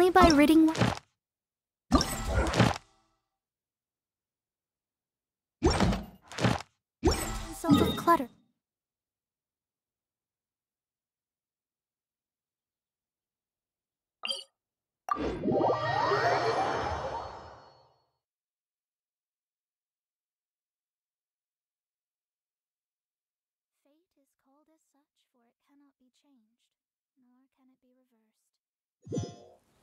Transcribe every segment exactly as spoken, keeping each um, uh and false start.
Only by ridding one. Self of clutter. Fate is called as such, for it cannot be changed, nor can it be reversed.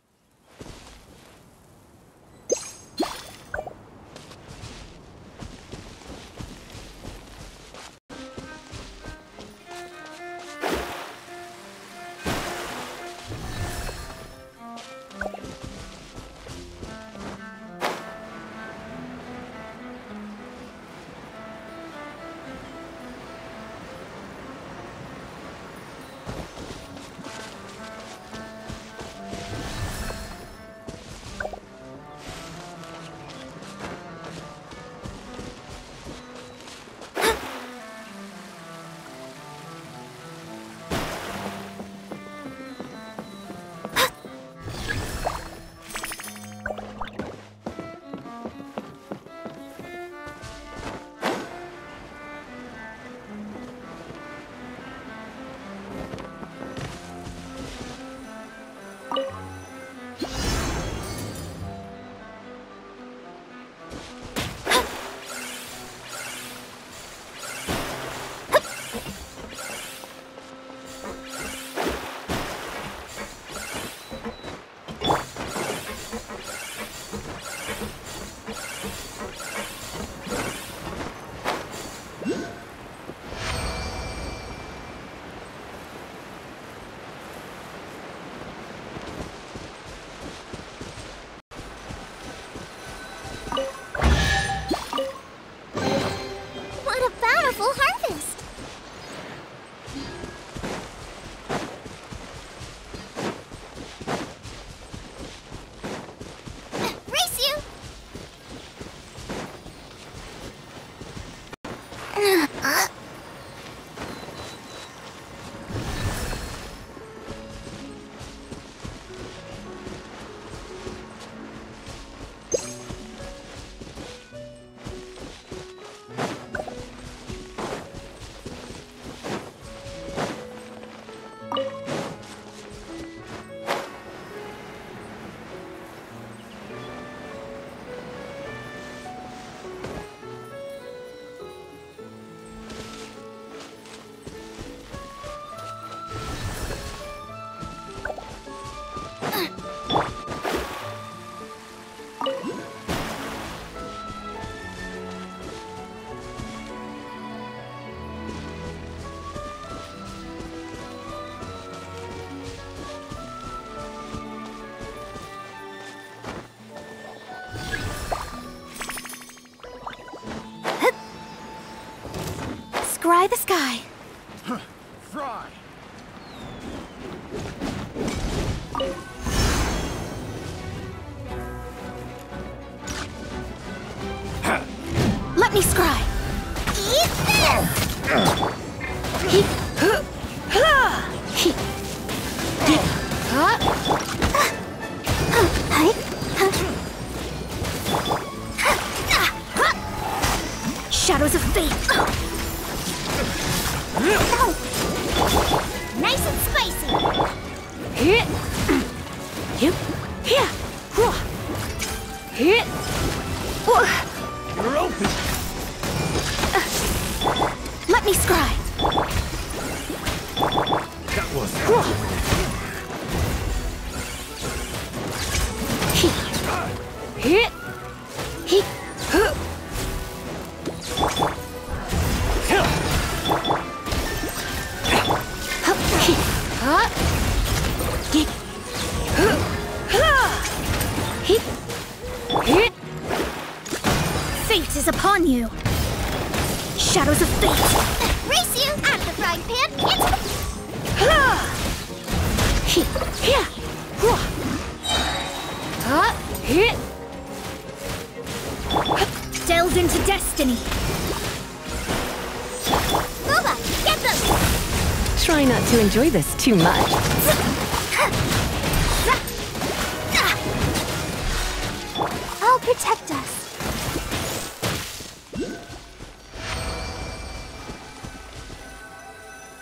Scry the sky. Fry. Let me scry. Eat this. He, huh, huh, he, he, huh, huh, huh. Shadows of fate. Nice and spicy. Hit. Hip. Here. Hit. You're open. Let me scry. That was Hit. Hit. Huh. Huh? Hit. Hit. Fate is upon you. Shadows of fate. Race you out of the frying pan into Hit. Here. Huh? Hit. Delve into destiny. Boba, get them! Try not to enjoy this too much. protect us.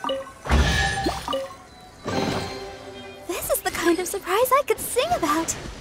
This is the kind of surprise I could sing about.